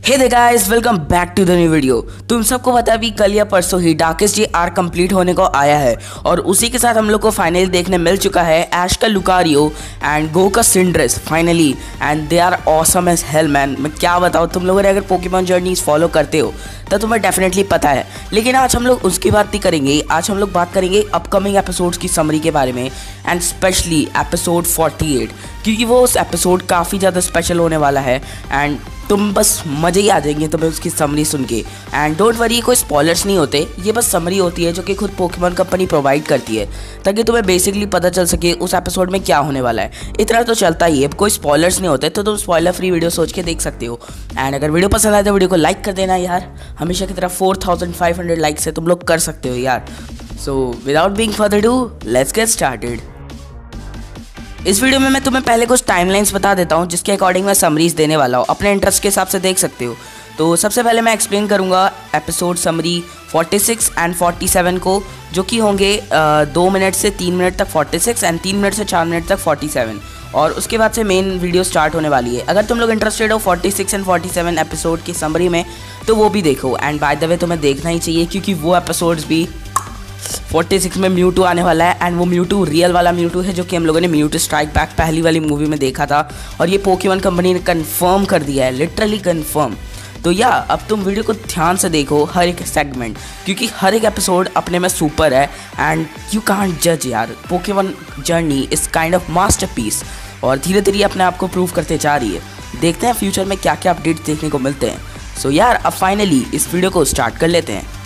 Hey the guys, welcome back to the new video. तुम सबको पता है अभी कल या परसों ही डार्केस्ट डे आर्क कंप्लीट होने को आया है और उसी के साथ हम लोग को फाइनली देखने मिल चुका है ऐश का लुकारियो एंड गो का Cinderace finally, and they are awesome as hell man. मैं क्या बताऊँ, तुम लोगों ने अगर पोकेमॉन जर्नीज फॉलो करते हो तो तुम्हें डेफिनेटली पता है। लेकिन आज हम लोग उसकी बात नहीं करेंगे, आज हम लोग बात करेंगे अपकमिंग एपिसोड्स की समरी के बारे में एंड स्पेशली एपिसोड 48, क्योंकि वो उस एपिसोड काफ़ी ज़्यादा स्पेशल होने वाला है एंड तुम बस मज़े ही आ जाएंगे तुम्हें उसकी समरी सुन के। एंड डोंट वरी, कोई स्पॉयलर्स नहीं होते, ये बस समरी होती है जो कि खुद पोकेमॉन कंपनी प्रोवाइड करती है ताकि तुम्हें बेसिकली पता चल सके उस एपिसोड में क्या होने वाला है। इतना तो चलता ही है, कोई स्पॉयलर्स नहीं होते तो तुम स्पॉयलर फ्री वीडियो सोच के देख सकते हो। एंड अगर वीडियो पसंद आए तो वीडियो को लाइक कर देना यार, हमेशा की तरह 4500 लाइक से तुम लोग कर सकते हो यार। So without being further do, let's get started. इस वीडियो में मैं तुम्हें पहले कुछ टाइमलाइंस बता देता हूँ जिसके अकॉर्डिंग मैं समरीज देने वाला हूँ, अपने इंटरेस्ट के हिसाब से देख सकते हो। तो सबसे पहले मैं एक्सप्लेन करूँगा एपिसोड समरी 46 एंड 47 को, जो कि होंगे 2 मिनट से 3 मिनट तक 46 एंड 3 मिनट से 4 मिनट तक 47, और उसके बाद से मेन वीडियो स्टार्ट होने वाली है। अगर तुम लोग इंटरेस्टेड हो 46 एंड 47 एपिसोड की समरी में तो वो भी देखो। एंड बाय द वे तुम्हें देखना ही चाहिए क्योंकि वो एपिसोड्स भी 46 में म्यूटू आने वाला है एंड वो म्यूटू रियल वाला म्यूटू है जो कि हम लोगों ने म्यूटू स्ट्राइक बैक पहली वाली मूवी में देखा था, और ये पोकेमॉन कंपनी ने कंफर्म कर दिया है, लिटरली कंफर्म। तो या अब तुम वीडियो को ध्यान से देखो हर एक सेगमेंट, क्योंकि हर एक एपिसोड अपने में सुपर है एंड यू कांट जज यार। Pokemon Journeys is kind of masterpiece और धीरे धीरे अपने आप को प्रूव करते जा रही है। देखते हैं फ्यूचर में क्या क्या अपडेट्स देखने को मिलते हैं। सो यार अब फाइनली इस वीडियो को स्टार्ट कर लेते हैं।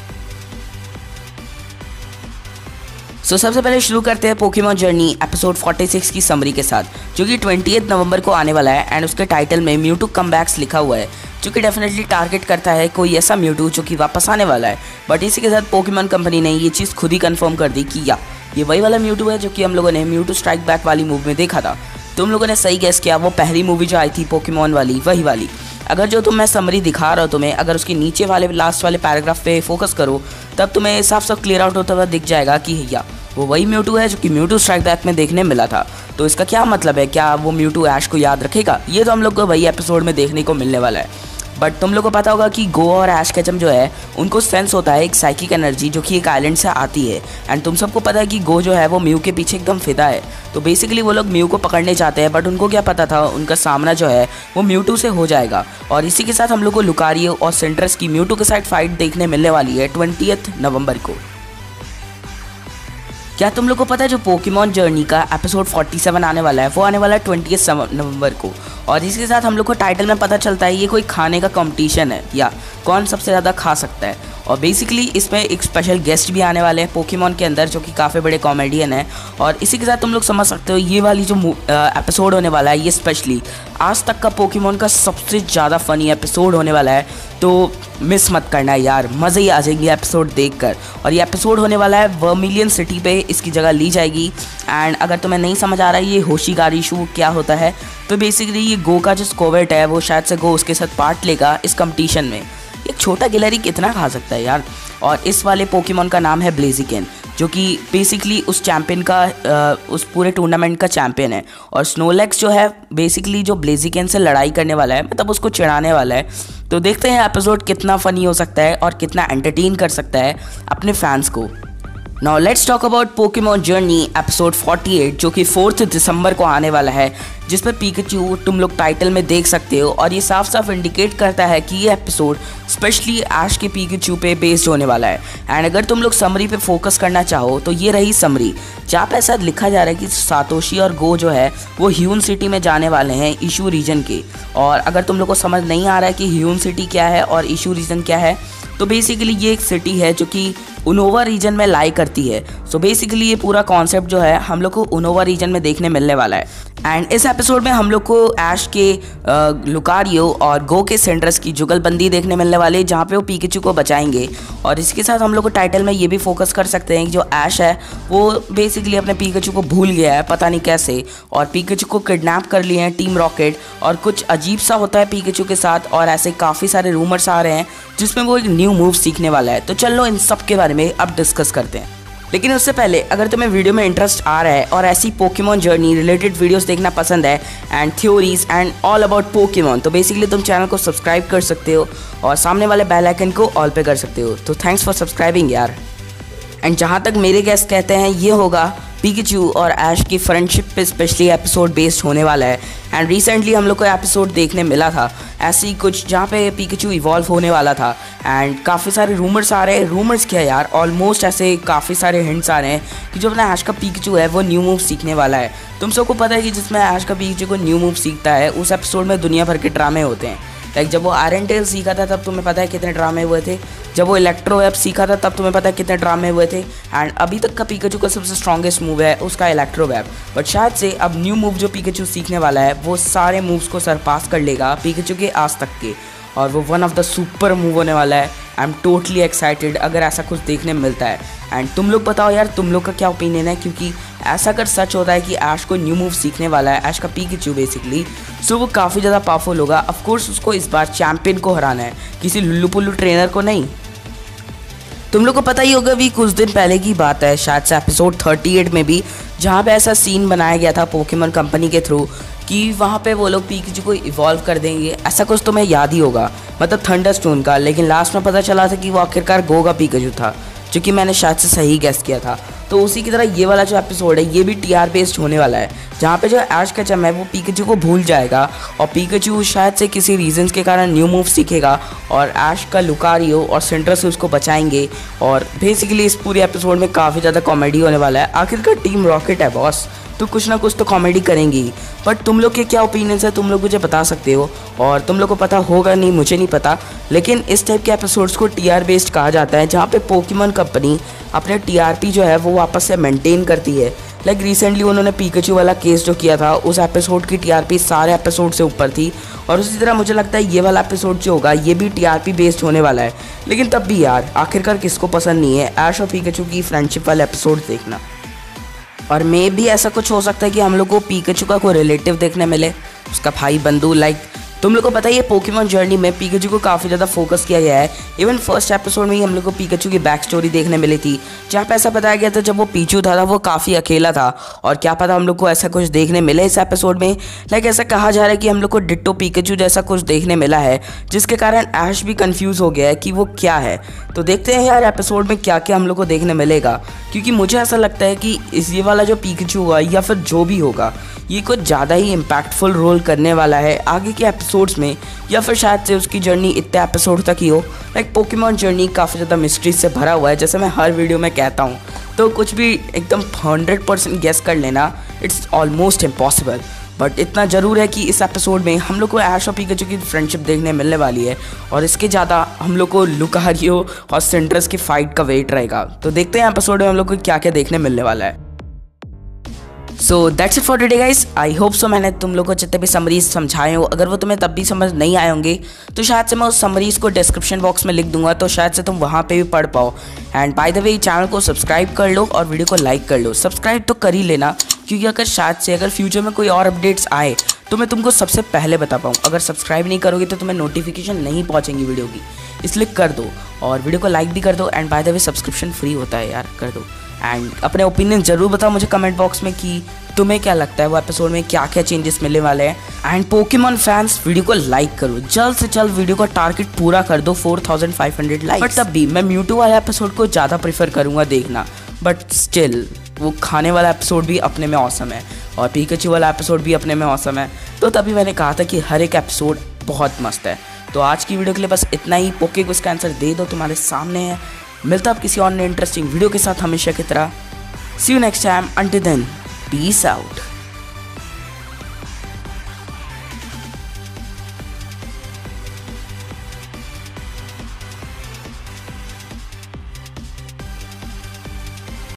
सबसे पहले शुरू करते हैं पोकेमॉन जर्नी एपिसोड 46 की समरी के साथ, जो कि 28 नवंबर को आने वाला है एंड उसके टाइटल में म्यूटू कमबैक्स लिखा हुआ है, जो कि डेफिनेटली टारगेट करता है कोई ऐसा म्यूटू जो कि वापस आने वाला है। बट इसी के साथ पोकेमॉन कंपनी ने ये चीज़ खुद ही कंफर्म कर दी कि या ये वही वाला म्यूटू है जो कि हम लोगों ने म्यूटू स्ट्राइक बैक वाली मूवी में देखा था। तुम लोगों ने सही गेस किया, वो पहली मूवी जो आई थी पोकेमॉन वाली, वही वाली। अगर जो मैं समरी दिखा रहा हूँ तुम्हें, अगर उसके नीचे वाले लास्ट वाले पैराग्राफ पे फोकस करो तब तुम्हें साफ साफ क्लियर आउट होता हुआ दिख जाएगा कि या वो वही म्यूटू है जो कि म्यूटू स्ट्राइक बैक में देखने मिला था। तो इसका क्या मतलब है, क्या वो म्यूटू ऐश को याद रखेगा? ये तो हम लोग को वही एपिसोड में देखने को मिलने वाला है। बट तुम लोग को पता होगा कि गो और ऐश केचम जो है उनको सेंस होता है एक साइकिक एनर्जी जो कि एक आइलैंड से आती है। एंड तुम सबको पता है कि गो जो है वो म्यू के पीछे एकदम फिदा है। तो बेसिकली वो लोग म्यू को पकड़ने चाहते हैं, बट उनको क्या पता था उनका सामना जो है वो म्यूटू से हो जाएगा। और इसी के साथ हम लोग को लुकारियो और सिंड्रेस की म्यूटू के साथ फाइट देखने मिलने वाली है 20 नवंबर को। क्या तुम लोग को पता है जो पोकेमॉन जर्नी का एपिसोड 47 आने वाला है वो आने वाला है 20 नवंबर को, और इसके साथ हम लोग को टाइटल में पता चलता है ये कोई खाने का कंपटीशन है या कौन सबसे ज़्यादा खा सकता है। और बेसिकली इसमें एक स्पेशल गेस्ट भी आने वाले हैं पोकेमॉन के अंदर जो कि काफ़ी बड़े कॉमेडियन है। और इसी के साथ तुम लोग समझ सकते हो ये वाली जो एपिसोड होने वाला है ये स्पेशली आज तक का पोकेमॉन का सबसे ज़्यादा फनी एपिसोड होने वाला है। तो मिस मत करना यार, मज़े ही आ जाएंगे एपिसोड देखकर। और ये एपिसोड होने वाला है वर्मिलियन सिटी पे, इसकी जगह ली जाएगी। एंड अगर तुम्हें नहीं समझ आ रहा है ये होशिगारीशू क्या होता है, तो बेसिकली ये गो का जो स्कोवेट है वो शायद से गो उसके साथ पार्ट लेगा इस कंपटीशन में। एक छोटा गिलहरी कितना खा सकता है यार। और इस वाले पोकेमॉन का नाम है ब्लेजिकन, जो कि बेसिकली उस चैम्पियन का उस पूरे टूर्नामेंट का चैम्पियन है। और स्नोलैक्स जो है बेसिकली जो ब्लेजिकन से लड़ाई करने वाला है, मतलब उसको चिढ़ाने वाला है। तो देखते हैं एपिसोड कितना फ़नी हो सकता है और कितना एंटरटेन कर सकता है अपने फैंस को। Now let's talk about Pokemon Journeys episode 48, जो कि 4 दिसंबर को आने वाला है, जिस पर पिकाचू तुम लोग टाइटल में देख सकते हो। और ये साफ साफ इंडिकेट करता है कि ये एपिसोड स्पेशली ऐश के पिकाचू पे बेस्ड होने वाला है। एंड अगर तुम लोग समरी पे फोकस करना चाहो तो ये रही समरी, जहाँ पे ऐसा लिखा जा रहा है कि सातोशी और गो जो है वो ह्यून सिटी में जाने वाले हैं इशू रीजन के। और अगर तुम लोग को समझ नहीं आ रहा है कि ह्यून सिटी क्या है और इशू रीजन क्या है, तो बेसिकली ये एक सिटी है जो कि उनोवा रीजन में लाई करती है। सो बेसिकली ये पूरा कॉन्सेप्ट जो है हम लोग को उनोवा रीजन में देखने मिलने वाला है। एंड इस एपिसोड में हम लोग को ऐश के लुकारियो और गो के सिंड्रेस की जुगलबंदी देखने मिलने वाली है, जहाँ पे वो पिकाचू को बचाएंगे। और इसके साथ हम लोग को टाइटल में ये भी फोकस कर सकते हैं कि जो ऐश है वो बेसिकली अपने पिकाचू को भूल गया है, पता नहीं कैसे, और पिकाचू को किडनैप कर लिए हैं टीम रॉकेट। और कुछ अजीब सा होता है पिकाचू के साथ, और ऐसे काफ़ी सारे रूमर्स आ रहे हैं जिसमें वो एक न्यू मूव सीखने वाला है। तो चलो इन सब के बारे में अब डिस्कस करते हैं। लेकिन उससे पहले अगर तुम्हें वीडियो में इंटरेस्ट आ रहा है और ऐसी पोकेमॉन जर्नी रिलेटेड वीडियोस देखना पसंद है and theories and all about Pokemon, तो बेसिकली तुम चैनल को सब्सक्राइब कर सकते हो और सामने वाले बेल आइकन को ऑल पे कर सकते हो। तो थैंक्स फॉर सब्सक्राइबिंग यार। एंड जहाँ तक मेरे गेस्ट कहते हैं ये होगा पिकाचू और ऐश की फ्रेंडशिप पे स्पेशली एपिसोड बेस्ड होने वाला है। एंड रिसेंटली हम लोग को एपिसोड देखने मिला था ऐसे ही कुछ जहाँ पे पिकाचू इवॉल्व होने वाला था एंड काफ़ी सारे रूमर्स आ रहे हैं। रूमर्स क्या यार, ऑलमोस्ट ऐसे काफ़ी सारे हिंट्स आ रहे हैं कि जो अपना ऐश का पिकाचू है वो न्यू मूव सीखने वाला है। तुम सबको पता है कि जिसमें ऐश का पिकाचू को न्यू मूव सीखता है उस एपिसोड में दुनिया भर के ड्रामे होते हैं। लाइक जब वो आयरन टेल सीखा था तब तुम्हें पता है कितने ड्रामे हुए थे, जब वो इलेक्ट्रो वेब सीखा था तब तुम्हें पता है कितने ड्रामे हुए थे। एंड अभी तक का पिकाचू का सबसे स्ट्रॉन्गेस्ट मूव है उसका इलेक्ट्रो वेब, बट शायद से अब न्यू मूव जो पिकाचू सीखने वाला है वो सारे मूव्स को सरपास कर लेगा पिकाचू के आज तक के, और वो one of the super move होने वाला है। आई एम टोटली एक्साइटेड अगर ऐसा कुछ देखने मिलता है। एंड तुम लोग बताओ यार तुम लोग का क्या ओपिनियन है, क्योंकि ऐसा अगर सच होता है कि ऐश को न्यू मूव सीखने वाला है ऐश का पिकाचू बेसिकली, सो वो काफ़ी ज़्यादा पावरफुल होगा। ऑफ कोर्स उसको इस बार चैंपियन को हराना है, किसी लुल्लू पुल्लू ट्रेनर को नहीं। तुम लोग को पता ही होगा भी कुछ दिन पहले की बात है शायद से एपिसोड 38 में भी, जहाँ पे ऐसा सीन बनाया गया था पोकेमॉन कंपनी के थ्रू कि वहाँ पे वो लोग पिकाचू को इवॉल्व कर देंगे। ऐसा कुछ तुम्हें याद ही होगा, मतलब थंडरस्टोन का, लेकिन लास्ट में पता चला था कि वो आखिरकार गो का पिकाचू था, जो कि मैंने शायद से सही गेस किया था। तो उसी की तरह ये वाला जो एपिसोड है ये भी टीआर बेस्ड होने वाला है, जहाँ पे जो ऐश का चम है वो पिकाचू को भूल जाएगा और पिकाचू शायद से किसी रीजंस के कारण न्यू मूव सीखेगा और ऐश का लुकारियो और सेंट्रस उसको बचाएंगे। और बेसिकली इस पूरे एपिसोड में काफ़ी ज़्यादा कॉमेडी होने वाला है। आखिरकार टीम रॉकेट है बॉस, तो कुछ ना कुछ तो कॉमेडी करेंगी। बट तुम लोग के क्या ओपिनियंस है तुम लोग मुझे बता सकते हो, और तुम लोग को पता होगा नहीं मुझे नहीं पता, लेकिन इस टाइप के एपिसोड्स को टीआर बेस्ड कहा जाता है, जहाँ पे पोकेमॉन कंपनी अपने टीआरपी जो है वो वापस से मेंटेन करती है। लाइक रिसेंटली उन्होंने पिकाचू वाला केस जो किया था उस एपिसोड की टीआरपी सारे एपिसोड से ऊपर थी, और उसी तरह मुझे लगता है ये वाला एपिसोड जो होगा ये भी टीआरपी बेस्ड होने वाला है। लेकिन तब भी यार आखिरकार किसको पसंद नहीं है ऐश और पिकाचू की फ्रेंडशिप वाले एपिसोड देखना। और मे भी ऐसा कुछ हो सकता है कि हम लोग को पिकाचू का कोई रिलेटिव देखने मिले, उसका भाई बंधु। लाइक तुम लोग को पता ही है पोकेमॉन जर्नी में पिकाचू को काफ़ी ज़्यादा फोकस किया गया है। इवन फर्स्ट एपिसोड में ही हम लोग को पिकाचू की बैक स्टोरी देखने मिली थी, जहाँ पे ऐसा बताया गया था जब वो पीचू था वो काफ़ी अकेला था, और क्या पता हम लोग को ऐसा कुछ देखने मिले इस एपिसोड में। लाइक ऐसा कहा जा रहा है कि हम लोग को डिट्टो पिकाचू जैसा कुछ देखने मिला है, जिसके कारण ऐश भी कंफ्यूज हो गया है कि वो क्या है। तो देखते हैं यार एपिसोड में क्या क्या हम लोग को देखने मिलेगा, क्योंकि मुझे ऐसा लगता है कि ये वाला जो पिकाचू हुआ या फिर जो भी होगा ये कुछ ज़्यादा ही इम्पैक्टफुल रोल करने वाला है आगे के एपिसोड्स में, या फिर शायद से उसकी जर्नी इतने एपिसोड तक ही हो। लाइक पोकेमॉन जर्नी काफ़ी ज़्यादा मिस्ट्री से भरा हुआ है, जैसे मैं हर वीडियो में कहता हूँ, तो कुछ भी एकदम 100% गेस कर लेना इट्स ऑलमोस्ट इम्पॉसिबल। बट इतना ज़रूर है कि इस एपिसोड में हम लोग को ऐश और पिकाचू की फ्रेंडशिप देखने मिलने वाली है, और इसके ज़्यादा हम लोग को लुकारियो और सेंट्रस की फाइट का वेट रहेगा। तो देखते हैं एपिसोड में हम लोग को क्या क्या देखने मिलने वाला है। So that's it for today guys. I hope so मैंने तुम लोग को जितने भी समरीज समझाए हो, अगर वो तुम्हें तब भी समझ नहीं आए होंगे तो शायद से मैं उस समरीज को डिस्क्रिप्शन बॉक्स में लिख दूंगा, तो शायद से तुम वहाँ पे भी पढ़ पाओ। And by the way channel को सब्सक्राइब कर लो और वीडियो को लाइक कर लो। सब्सक्राइब तो कर ही लेना, क्योंकि अगर शायद से अगर फ्यूचर में कोई और अपडेट्स आए तो मैं तुमको सबसे पहले बता पाऊँ। अगर सब्सक्राइब नहीं करोगे तो तुम्हें नोटिफिकेशन नहीं पहुँचेंगी वीडियो की, इसलिए कर दो और वीडियो को लाइक भी कर दो। And by the way subscription free होता है यार, कर दो। एंड अपने ओपिनियन ज़रूर बताओ मुझे कमेंट बॉक्स में कि तुम्हें क्या लगता है वो एपिसोड में क्या क्या चेंजेस मिलने वाले हैं। एंड पोकेमॉन फैंस वीडियो को लाइक करो, जल्द से जल्द वीडियो का टारगेट पूरा कर दो 4500 लाइक। बट तब भी मैं म्यूटू वाला एपिसोड को ज़्यादा प्रीफर करूँगा देखना, बट स्टिल वो खाने वाला एपिसोड भी अपने में औसम है और पिकाचू वाला एपिसोड भी अपने में औसम है। तो तभी मैंने कहा था कि हर एक एपिसोड बहुत मस्त है। तो आज की वीडियो के लिए बस इतना ही। पोके को इसका आंसर दे दो, तुम्हारे सामने है। मिलता अब किसी और इंटरेस्टिंग वीडियो के साथ हमेशा की तरह। See you next time, until then peace out.